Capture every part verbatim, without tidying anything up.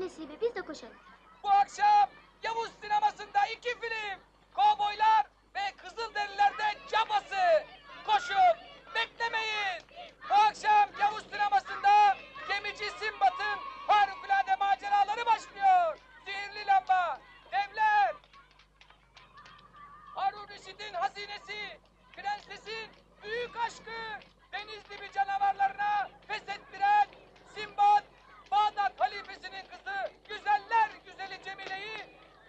Hadi Nesibe, biz de koşalım. Bu akşam Yavuz sinemasında iki film. Kovboylar ve Kızılderililer'de cabası. Koşun, beklemeyin. Bu akşam Yavuz sinemasında Gemici Sinbad'ın harikulade maceraları başlıyor. Sihirli lamba, devler. Harun Reşit'in hazinesi, prensesin büyük aşkı, deniz dibi canavarlarına pes ettiren Sinbad, Bağdat halifesinin kızı, güzeller güzeli Cemile'yi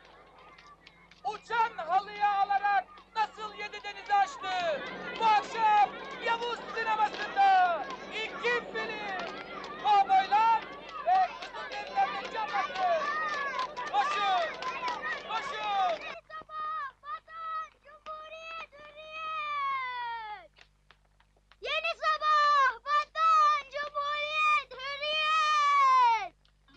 uçan halıya alarak nasıl yedi denizi aştı? Bu akşam Yavuz sinemasında iki film, Kovboylar ve Kızılderililer'de cabası. Koşun, koşun. Sabah, vatan, cumhuriyet, hürriyet! Yeni sabah, vatan, cumhuriyet, hürriyet!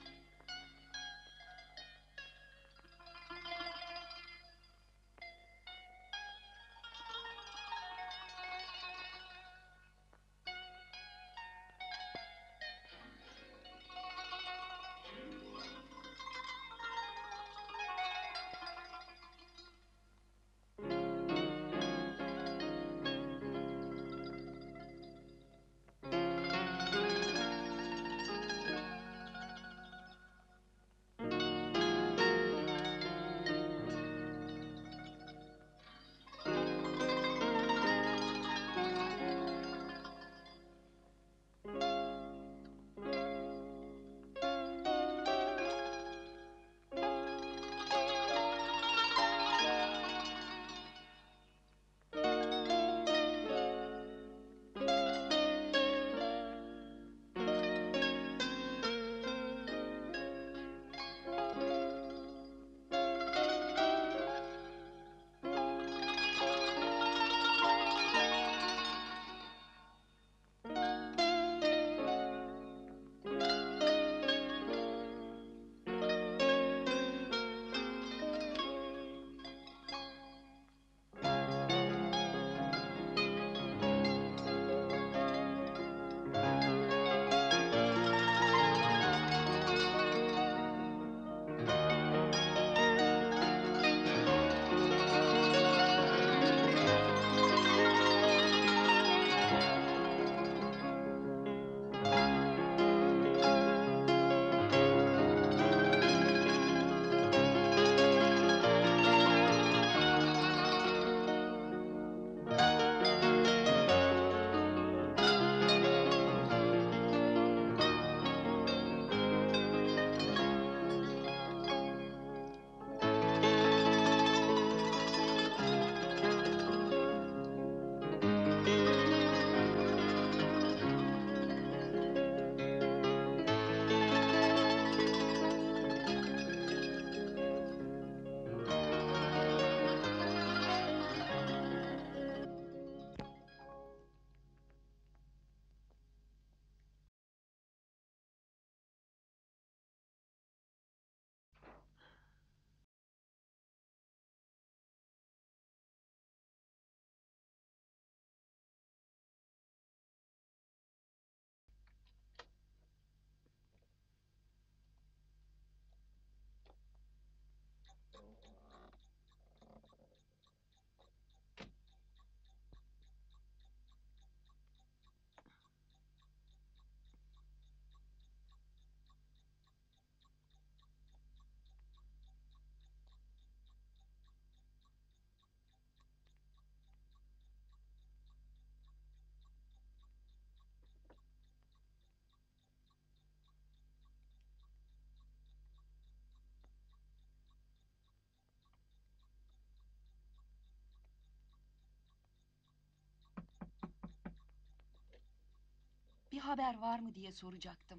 Bir haber var mı diye soracaktım.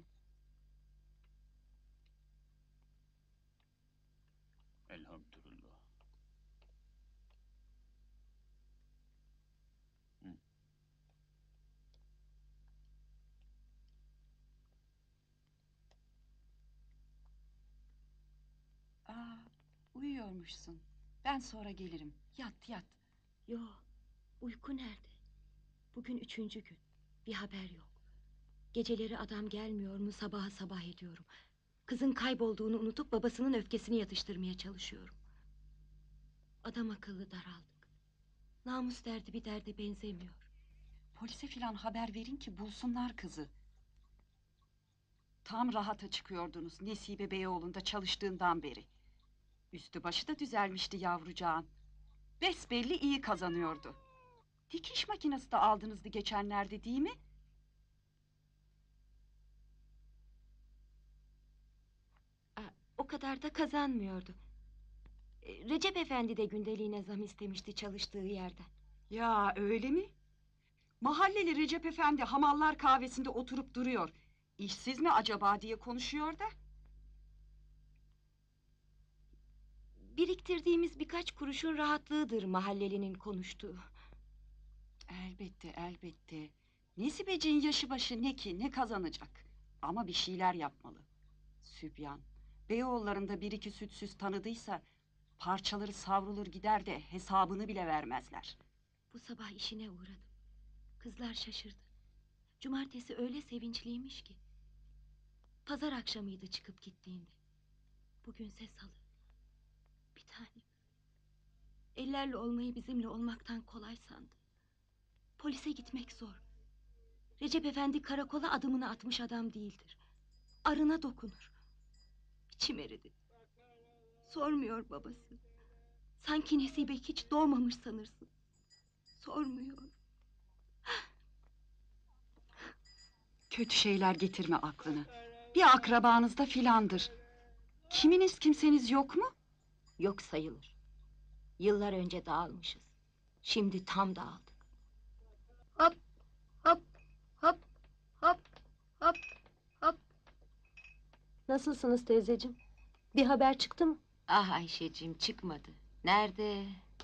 Elhamdülillah. Hı. Aa, uyuyormuşsun. Ben sonra gelirim. Yat yat. Yo, uyku nerede? Bugün üçüncü gün. Bir haber yok. Geceleri adam gelmiyor mu sabaha sabah ediyorum. Kızın kaybolduğunu unutup babasının öfkesini yatıştırmaya çalışıyorum. Adam akıllı daraldık. Namus derdi bir derde benzemiyor. Polise filan haber verin ki bulsunlar kızı. Tam rahata çıkıyordunuz Nesibe Beyoğlu'nda çalıştığından beri. Üstü başı da düzelmişti yavrucağın. Besbelli iyi kazanıyordu. Dikiş makinesi de aldınızdı geçenlerde değil mi? Aa, o kadar da kazanmıyordu. E, Recep Efendi de gündeliğine zam istemişti çalıştığı yerden. Ya öyle mi? Mahalleli Recep Efendi hamallar kahvesinde oturup duruyor. İşsiz mi acaba diye konuşuyor da. Biriktirdiğimiz birkaç kuruşun rahatlığıdır mahallelinin konuştuğu. Elbette, elbette. Nesibeciğin yaşı başı ne ki, ne kazanacak? Ama bir şeyler yapmalı. Sübyan, Beyoğullarında bir iki sütsüz tanıdıysa... ...parçaları savrulur gider de hesabını bile vermezler. Bu sabah işine uğradım. Kızlar şaşırdı. Cumartesi öyle sevinçliymiş ki. Pazar akşamıydı çıkıp gittiğinde. Bugünse salı. Bir tanem. Ellerle olmayı bizimle olmaktan kolay sandı. Polise gitmek zor. Recep Efendi karakola adımını atmış adam değildir. Arına dokunur. İçim eridi. Sormuyor babası. Sanki Nesibe hiç doğmamış sanırsın. Sormuyor. Kötü şeyler getirme aklına. Bir akrabanızda filandır. Kiminiz kimseniz yok mu? Yok sayılır. Yıllar önce dağılmışız. Şimdi tam dağıldık. Hop hop hop hop hop hop. Nasılsınız teyzeciğim? Bir haber çıktı mı? Ah Ayşeciğim çıkmadı. Nerede?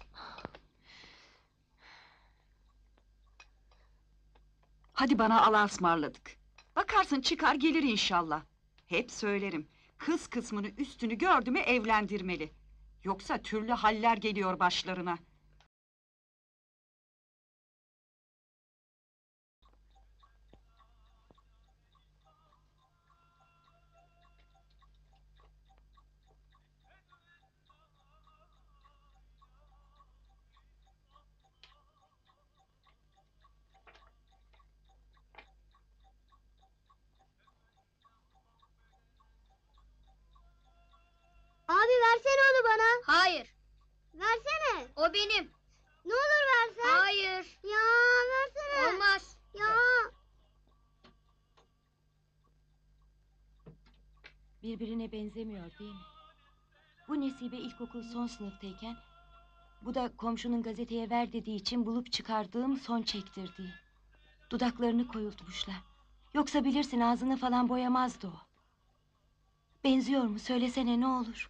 Hadi bana Allah'a ısmarladık. Bakarsın çıkar gelir inşallah. Hep söylerim. Kız kısmını üstünü gördü mü evlendirmeli. Yoksa türlü haller geliyor başlarına. Abi versene onu bana. Hayır. Versene. O benim. Ne olur versen. Hayır. Ya versene. Olmaz. Ya. Birbirine benzemiyor değil mi? Bu Nesibe ilkokul son sınıftayken... ...bu da komşunun gazeteye ver dediği için bulup çıkardığım son çektirdiği. Dudaklarını koyultmuşlar. Yoksa bilirsin ağzını falan boyamazdı o. Benziyor mu söylesene ne olur.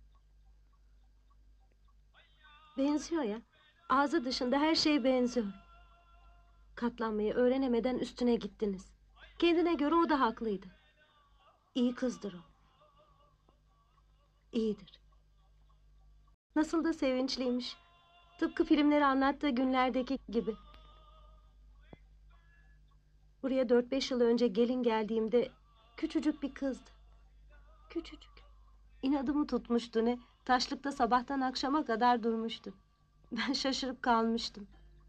Benziyor ya. Ağzı dışında her şey benziyor. Katlanmayı öğrenemeden üstüne gittiniz. Kendine göre o da haklıydı. İyi kızdır o. İyidir. Nasıl da sevinçliymiş. Tıpkı filmleri anlattığı günlerdeki gibi. Buraya dört beş yıl önce gelin geldiğimde küçücük bir kızdı. Küçücük. İnadımı tutmuştu ne. Taşlıkta sabahtan akşama kadar durmuştu. Ben şaşırıp kalmıştım.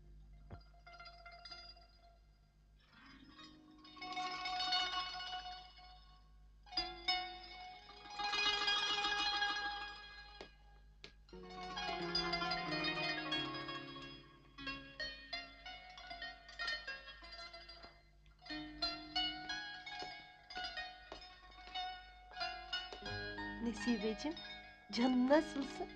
Nesibeciğim, canım nasılsın?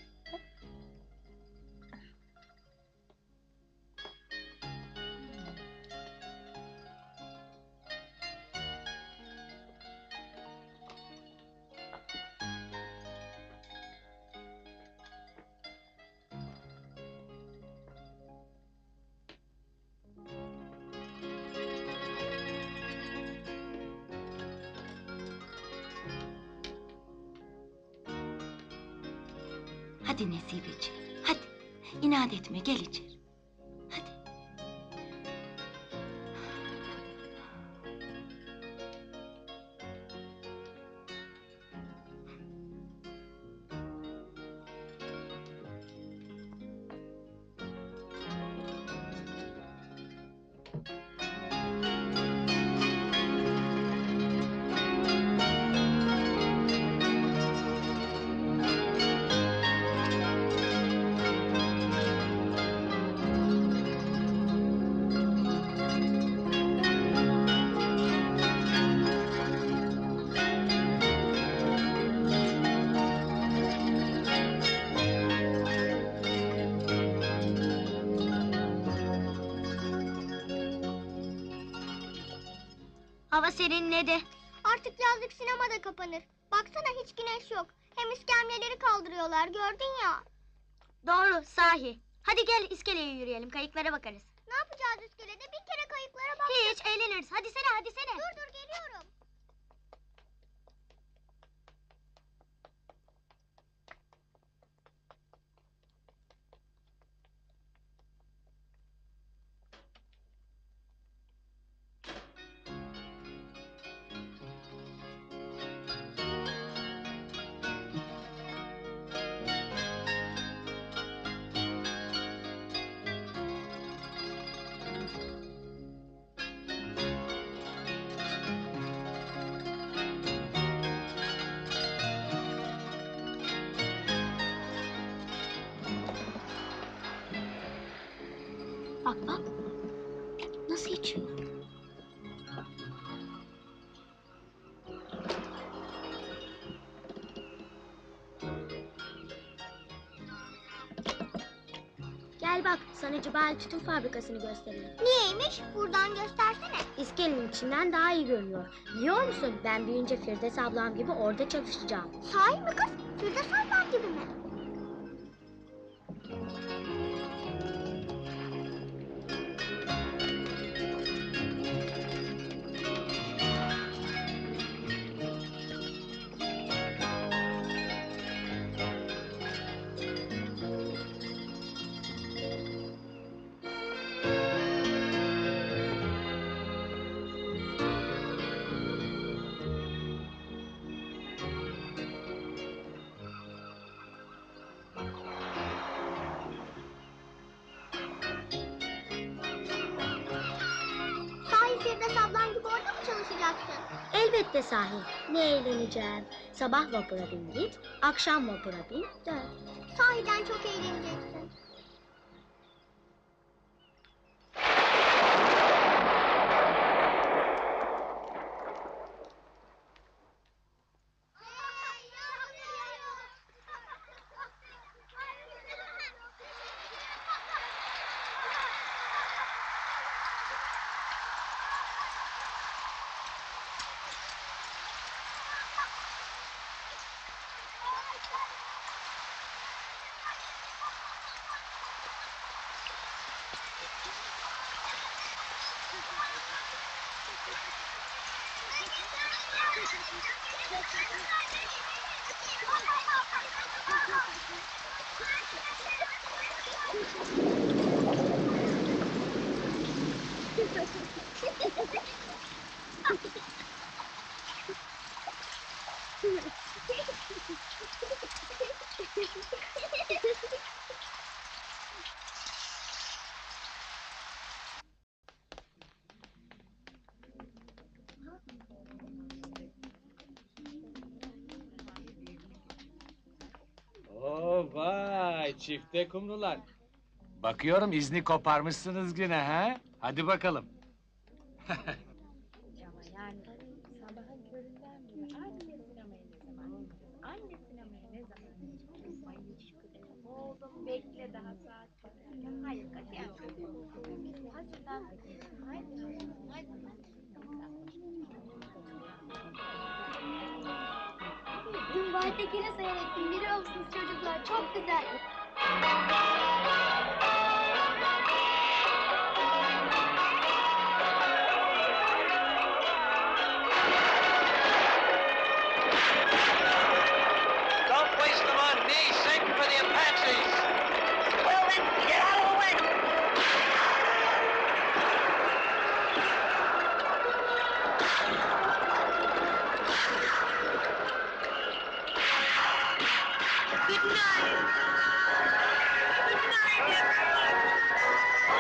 Hadi Nesibeciğim, hadi. İnat etme, gel içeri. Hadi. Hava serinledi. Artık yazlık sinema da kapanır. Baksana hiç güneş yok. Hem iskemleleri kaldırıyorlar, gördün ya. Doğru, sahi. Hadi gel iskeleye yürüyelim, kayıklara bakarız. Ne yapacağız iskelede? Bir kere kayıklara baktık. Hiç, eğleniriz. Hadi sene, hadi sene. Dur dur, geliyorum. Bak bak. Nasıl içiyor? Gel bak, sana Cibali Tütün Fabrikası'nı göstereyim. Niyeymiş? Buradan göstersene. İskelenin içinden daha iyi görünüyor. Biliyor musun, ben büyüyünce Firdevs ablam gibi orada çalışacağım. Sahi mi kız? Firdevs ablam gibi mi? Firdevs ablan gibi orada mı çalışacaksın? Elbette sahi. Ne eğleneceğim. Sabah vapura bin git, akşam vapura bin dön. Sahiden çok eğleneceksin. Oo vay, çifte kumrular. Bakıyorum izni koparmışsınız yine ha? Hadi bakalım. Dün Baytekin'i seyrettim, biliyor musunuz çocuklar? Çok güzel. Don't waste them on me, sink for the Apaches. Well then, get out of the way. Good night. Good night, everyone.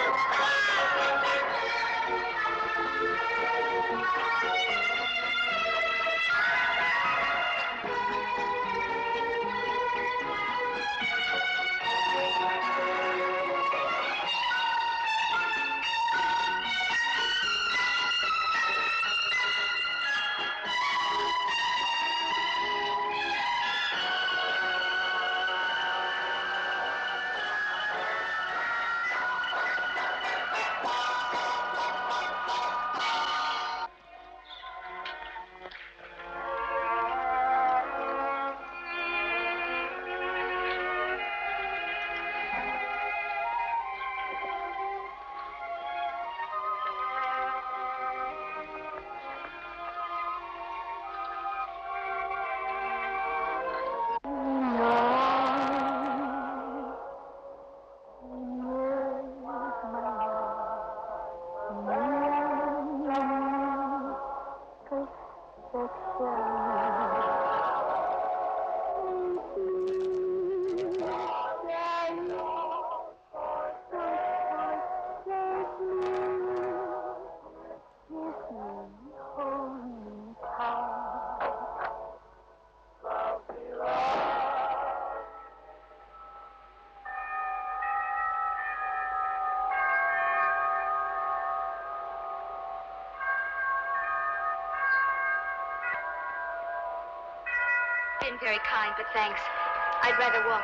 Been very kind, but thanks. I'd rather walk.